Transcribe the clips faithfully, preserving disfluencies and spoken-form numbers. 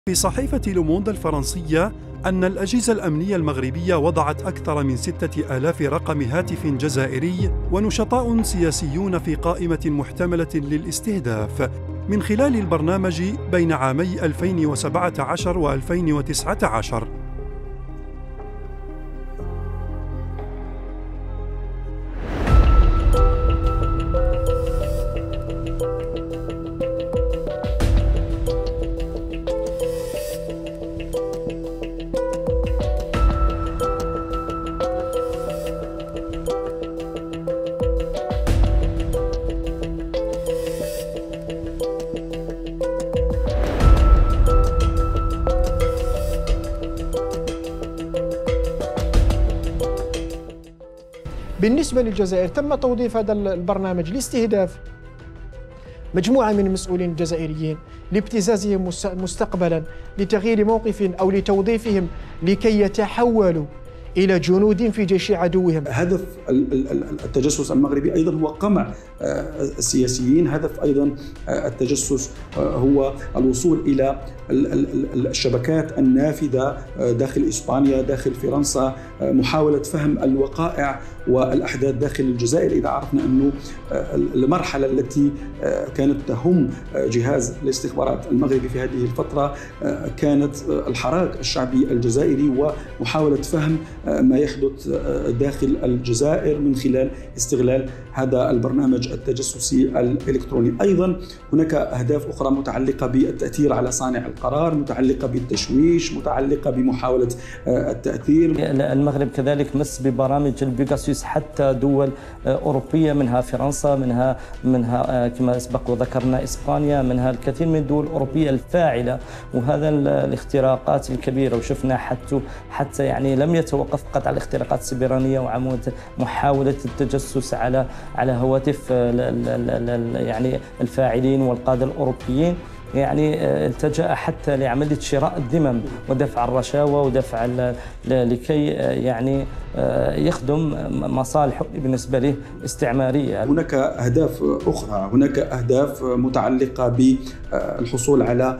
في صحيفة لوموند الفرنسية أن الأجهزة الأمنية المغربية وضعت أكثر من ستة آلاف رقم هاتف جزائري ونشطاء سياسيون في قائمة محتملة للاستهداف من خلال البرنامج بين عامي ألفين وسبعة عشر وألفين وتسعة عشر. بالنسبة للجزائر تم توظيف هذا البرنامج لاستهداف مجموعة من المسؤولين الجزائريين لابتزازهم مستقبلا، لتغيير موقف أو لتوظيفهم لكي يتحولوا إلى جنود في جيش عدوهم. هدف التجسس المغربي أيضا هو قمع السياسيين، هدف أيضا التجسس هو الوصول إلى الشبكات النافذة داخل إسبانيا، داخل فرنسا، محاولة فهم الوقائع والأحداث داخل الجزائر. إذا عرفنا أنه المرحلة التي كانت تهم جهاز الاستخبارات المغربي في هذه الفترة كانت الحراك الشعبي الجزائري ومحاولة فهم ما يحدث داخل الجزائر من خلال استغلال هذا البرنامج التجسسي الإلكتروني. أيضا هناك أهداف أخرى متعلقة بالتأثير على صانع القرار، متعلقة بالتشويش، متعلقة بمحاولة التأثير. المغرب كذلك مس ببرامج البيغاسوس حتى دول أوروبية، منها فرنسا، منها منها كما سبق وذكرنا إسبانيا، منها الكثير من الدول الأوروبية الفاعلة. وهذا الاختراقات الكبيرة، وشفنا حتى حتى يعني لم يتوقف فقط على الاختراقات السبرانية ومحاولة التجسس على على هواتف يعني الفاعلين والقادة الأوروبيين. يعني التجأ حتى لعملية شراء الذمم ودفع الرشاوى ودفع لكي يعني يخدم مصالحه بالنسبة له استعمارية. هناك أهداف أخرى، هناك أهداف متعلقة بالحصول على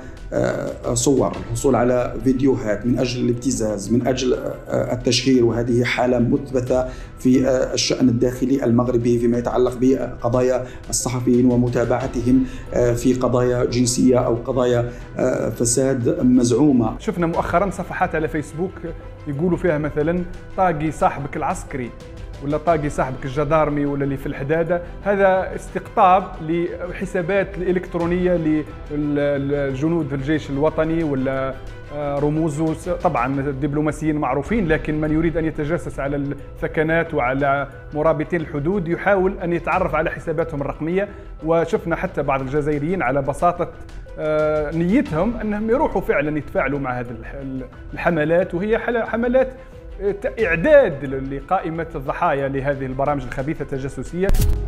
صور، الحصول على فيديوهات من أجل الابتزاز، من أجل التشهير، وهذه حالة مثبتة في الشأن الداخلي المغربي فيما يتعلق بقضايا الصحفيين ومتابعتهم في قضايا جنسية أو قضايا فساد مزعومة. شفنا مؤخرا صفحات على فيسبوك يقولوا فيها مثلا طاقي صاحبك العسكري ولا طاقي صاحبك الجدارمي ولا اللي في الحدادة. هذا استقطاب لحسابات الإلكترونية للجنود الجيش الوطني ولا رموزه، طبعا الدبلوماسيين معروفين، لكن من يريد أن يتجسس على الثكنات وعلى مرابطين الحدود يحاول أن يتعرف على حساباتهم الرقمية. وشفنا حتى بعض الجزائريين على بساطة نيتهم أنهم يروحوا فعلا يتفاعلوا مع هذه الحملات، وهي حملات إعداد لقائمة الضحايا لهذه البرامج الخبيثة التجسسية.